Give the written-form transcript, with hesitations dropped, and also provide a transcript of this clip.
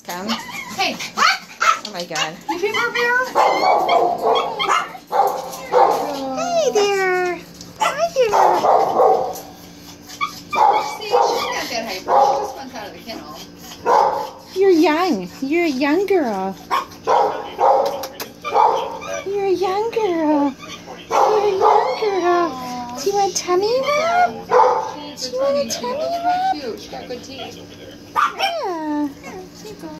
Come. Hey. Oh my god. You paper bear? Hey there. Hi there. See, she's not that hyper. She just wants out of the kennel. You're young. You're a young girl. You're a young girl. You're a young girl. Do you want tummy rub? Do you want a tummy rub? Cute. She's got good teeth. Yeah. Here you go.